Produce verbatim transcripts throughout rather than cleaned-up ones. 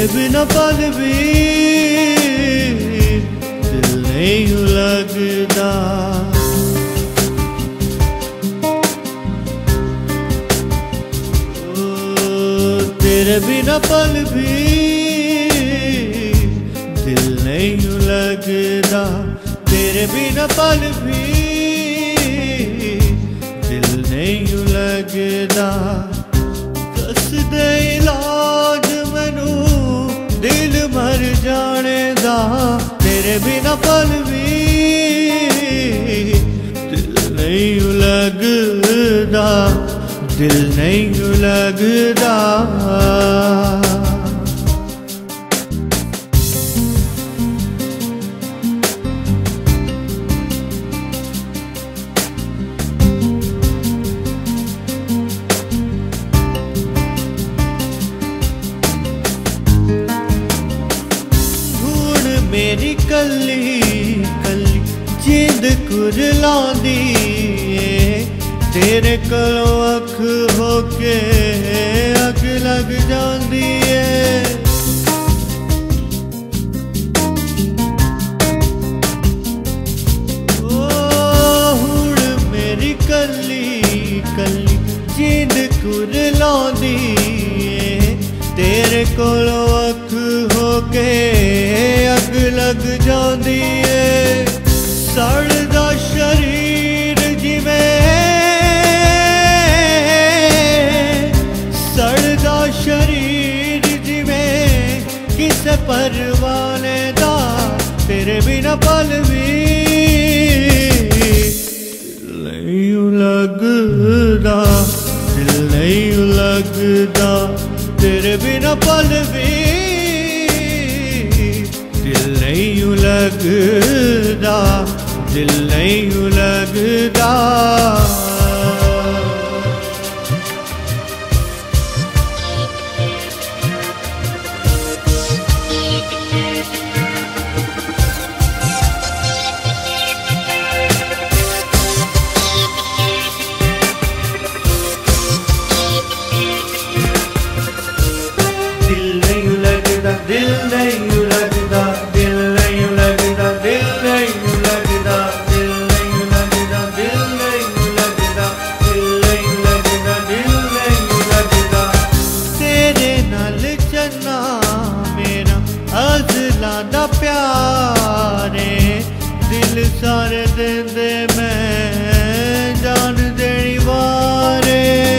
बिना पल भी दिल नहीं लगता। तेरे बिना पल भी दिल नहीं लगता। तेरे बिना पल भी दिल नहीं लगता। दस दे इलाज मैनू दिल मर जाने दा। तेरे बिना पल भी दिल नहीं लगता। दिल नहीं लगता। ढूंढ मेरी कली कली जिंद कुरलांदी तेरे कोलों अख होके अग लग जांदी है। ओ हुण मेरी कली कली जिंद कुरलांदी तेरे कोलों अख होके अग लग जांदी है। सड़दा शरीर जिवें शरीर जिवें किसे परवाने दा। तेरे बिना पल भी दिल नहीं लगता। दिल नहीं लगता। तेरे बिना पल भी दिल नहीं लगता। दिल नहीं लगता। दिल नहीं लगता। दिल नहीं लगता। दिल नहीं लगता। दिल नहीं लगता। दिल नहीं लगता। दिल नहीं लगता। दिल नहीं लगता। दिल नहीं लगता। तेरे नाल चलना मेरा अज़ला दा प्यार है। दिल सारे देंदे मैं जान देनी वारे।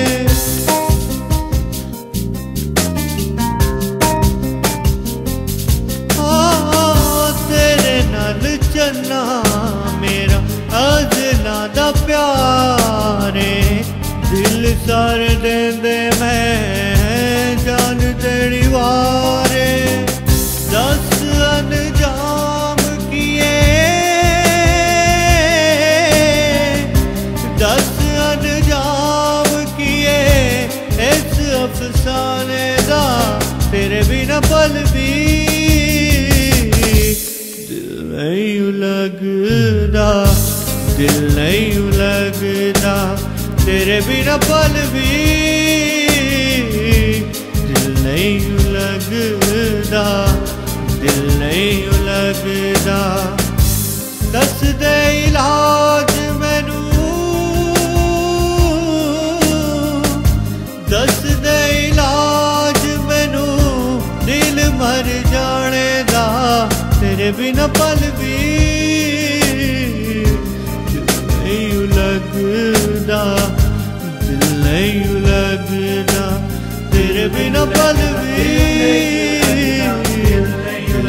चलना मेरा अज़ला दा प्यार है। दिल सारे देंदे मैं जान देनी वारे। दस अनजाम किए दस अनजाम किए इस अफसाने दा। तेरे बिना पल भी नहीं लगता। दिल नहीं लगता। तेरे बिना पल भी दिल नहीं लगता। दिल नहीं लगता। दस दे इलाज मैनू दस दे इलाज मैनू दिल मर जाने दा। तेरे बिना पल भी दिल नहीं लगता। दिल नहीं लगता। तेरे बिना पल भी दिल नहीं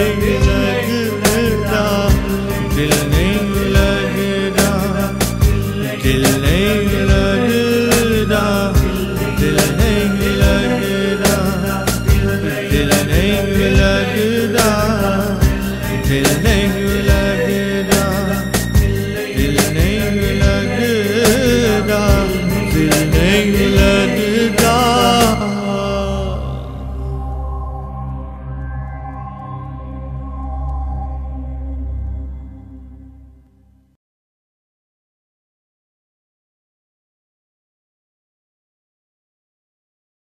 लगता। दिल नहीं लगता। दिल नहीं लगता। दिल नहीं लगता। दिल नहीं लगता। दिल नहीं